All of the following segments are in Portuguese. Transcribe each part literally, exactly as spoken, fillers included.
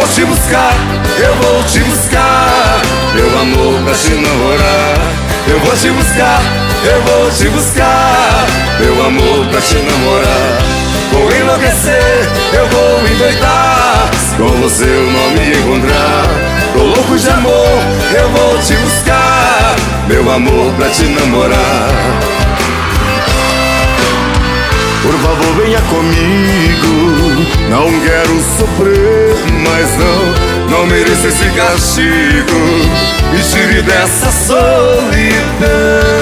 te buscar, eu vou te buscar, meu amor, pra te namorar. Eu vou te buscar, eu vou te buscar, meu amor, pra te namorar. Vou enlouquecer, eu vou endoidar, com você eu não me encontrar. Tô louco de amor, eu vou te buscar, meu amor, pra te namorar. Por favor, venha comigo, não quero sofrer, mas não, não mereço esse castigo. Me tire dessa solidão.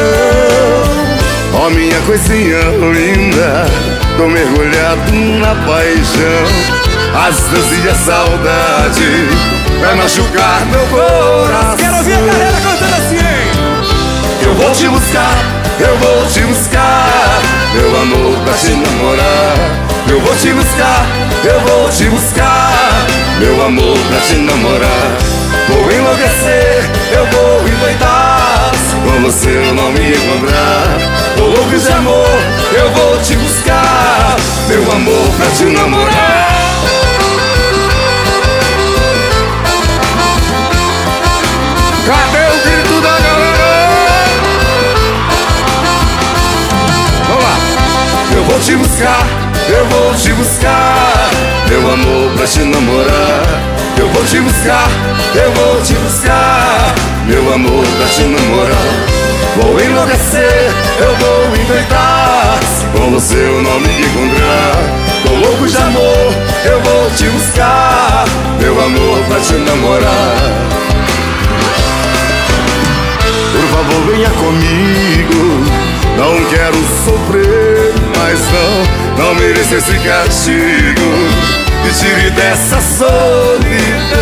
Ó, minha coisinha linda, tô mergulhado na paixão. A distância e a saudade vai machucar meu coração. Quero ouvir a galera cantando assim, hein? Eu vou te buscar, eu vou te buscar, meu amor, pra te namorar. Eu vou te buscar, eu vou te buscar, meu amor, pra te namorar. Vou enlouquecer, eu vou endoidar, com você eu não me encontrar. Tô louco de amor, eu vou te buscar, meu amor, pra te namorar. Cadê o grito da galera? Vamos lá! Eu vou te buscar, eu vou te buscar, meu amor, pra te namorar. Eu vou te buscar, eu vou te buscar, meu amor, pra te namorar. Vou enlouquecer, eu vou endoidar, com você eu não me encontrar. Tô louco de amor, eu vou te buscar, meu amor, pra te namorar. Por favor, venha comigo, não quero sofrer, mas não, não mereço esse castigo. Me tire dessa solidão.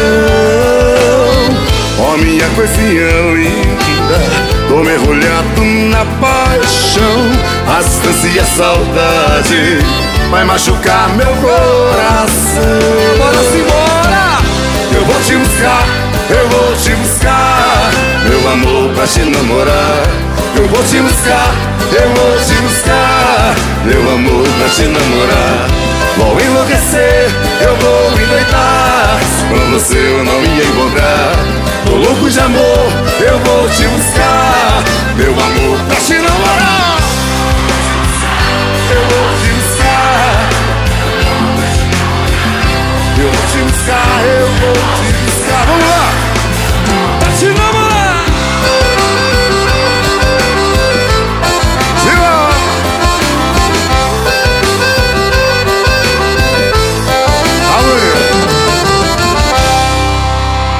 Ó, minha coisinha linda, tô mergulhado na paixão. A distância e a saudade vai machucar meu coração. Bora se embora! Eu vou te buscar, eu vou te buscar, meu amor, pra te namorar. Eu vou te buscar, eu vou te buscar, meu amor, pra te namorar. Vou enlouquecer, eu vou endoidar, com você eu não me encontrar. Tô louco de amor, eu vou te buscar, meu amor, pra te namorar. Eu vou te buscar, eu vou te buscar, eu vou te buscar. Vamos lá! Pra te namorar!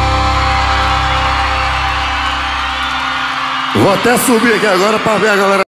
Vou até subir aqui agora pra ver a galera.